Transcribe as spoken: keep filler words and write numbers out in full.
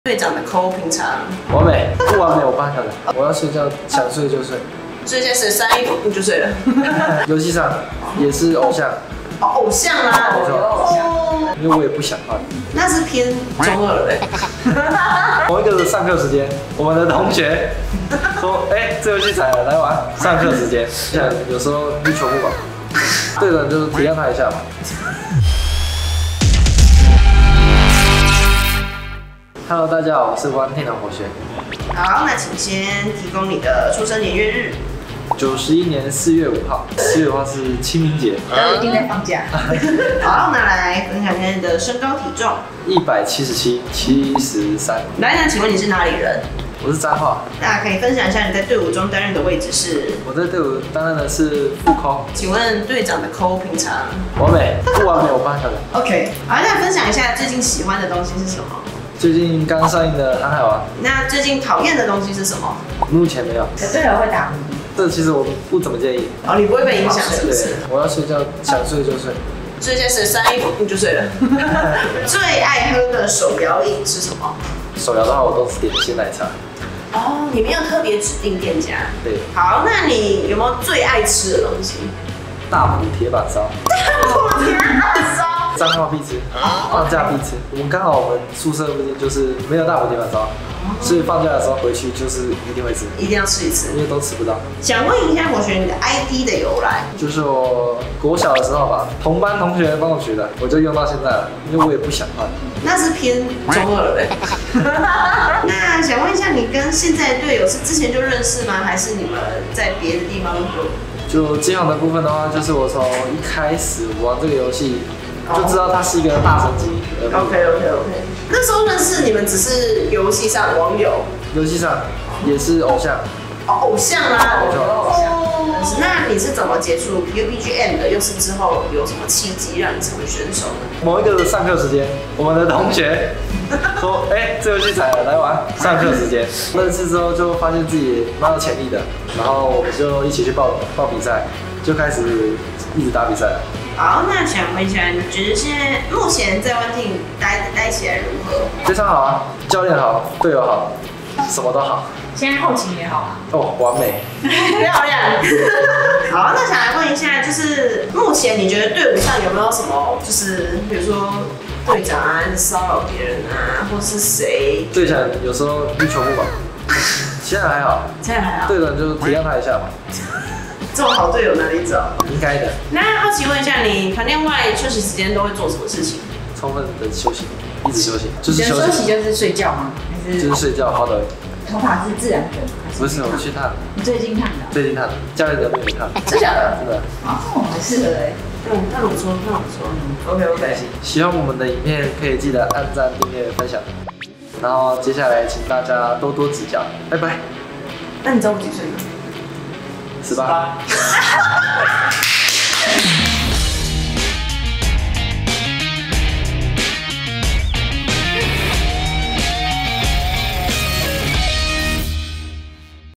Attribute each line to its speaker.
Speaker 1: 队长的抠平常
Speaker 2: 完美，不完美我帮他的。我要睡觉，想睡就睡。
Speaker 1: 最近是三一你就睡了。
Speaker 2: 游戏上也是偶像，
Speaker 1: 哦，偶像啊，
Speaker 2: 没错，
Speaker 1: 哦，
Speaker 2: 因为我也不想换。
Speaker 1: 那是偏中二的。
Speaker 2: 同一个上课时间，我们的同学说：“哎、欸，这游戏才来玩。”上课时间，像有时候力求不满，队长就体谅他一下嘛。Hello， 大家好，我是湾天堂火学。
Speaker 1: 好，那请先提供你的出生年月日。
Speaker 2: 九十一年四月五号，四月五号是清明节。
Speaker 1: 呃，一定在放假。好，那来分享一下你的身高体重。
Speaker 2: 一百七十七，七十三。
Speaker 1: 来，那请问你是哪里人？
Speaker 2: 我是彰化。
Speaker 1: 那可以分享一下你在队伍中担任的位置是？
Speaker 2: 我在队伍担任的是副抠。
Speaker 1: 请问队长的抠平常？
Speaker 2: 完美，不完美我帮他的。
Speaker 1: OK， 好，那分享一下最近喜欢的东西是什么？
Speaker 2: 最近刚上映的《航海王》。
Speaker 1: 那最近讨厌的东西是什么？
Speaker 2: 目前没有。
Speaker 1: 可队友会打呼。
Speaker 2: 这其实我不怎么介意。
Speaker 1: 哦，你不会被影响是不是？
Speaker 2: 我要睡觉，想睡就睡。
Speaker 1: 最近是三一你就睡了。最爱喝的手摇饮是什么？
Speaker 2: 手摇的话，我都是点鲜奶茶。
Speaker 1: 哦，你没有特别指定店家。
Speaker 2: 对。
Speaker 1: 好，那你有没有最爱吃的东西？
Speaker 2: 大埔铁板烧。
Speaker 1: 大埔铁板烧。
Speaker 2: 彰化必吃，放假必吃。我们刚好我们宿舍附近就是没有大埔铁板烧，所以放假的时候回去就是一定会吃，
Speaker 1: 一定要吃一次，
Speaker 2: 因为都吃不到。
Speaker 1: 想问一下火学你的 I D 的由来？
Speaker 2: 就是我国小的时候吧，同班同学帮我取的，我就用到现在了，因为我也不想换。
Speaker 1: 那是偏中二的。那想问一下，你跟现在的队友是之前就认识吗？还是你们在别的地方有？
Speaker 2: 就接好的部分的话，就是我从一开始玩这个游戏。就知道他是一个大神级。
Speaker 1: OK OK OK。那时候认识你们只是游戏上网友，
Speaker 2: 游戏上也是偶像。
Speaker 1: 哦，偶像啊。
Speaker 2: 没错。
Speaker 1: 哦。那你是怎么接触 U B G M 的？又是之后有什么契机让你成为选手呢？
Speaker 2: 某一个上课时间，我们的同学说：“哎、欸，这游戏才来玩。”上课时间认识之后，就发现自己蛮有潜力的，然后我们就一起去报报比赛，就开始一直打比赛了。
Speaker 1: 好，那想问一下，你觉得现在目前在湾厅待待起来如何？
Speaker 2: 非常好啊，教练好，队友好，什么都好。
Speaker 3: 现在后勤也好啊。
Speaker 2: 哦，完美，
Speaker 1: 漂亮。好，那想来问一下，就是目前你觉得队伍上有没有什么，就是比如说队长啊骚扰别人啊，或是谁？
Speaker 2: 队长有时候力求不满，现在还好，
Speaker 1: 现在还好。
Speaker 2: 队长就体谅他一下嘛。
Speaker 1: 这么好队友哪里找？
Speaker 2: 应该的。
Speaker 1: 那好奇问一下，你团练外休息时间都会做什么事情？
Speaker 2: 充分的休息，一直休息，
Speaker 3: 就是休息。休息就是睡觉吗？还是？
Speaker 2: 就是睡觉，好的。
Speaker 3: 头发是自然卷还是？
Speaker 2: 不是，我去烫。
Speaker 3: 你最近烫的？
Speaker 2: 最近烫的，教练的没有烫。
Speaker 1: 真假的？
Speaker 2: 真的。
Speaker 3: 哦，很适合哎。
Speaker 1: 嗯，那不错，那不错。OK OK。
Speaker 2: 喜欢我们的影片可以记得按赞、订阅、分享。然后接下来请大家多多指教，拜拜。
Speaker 1: 那你知道我几岁吗？
Speaker 2: 十八。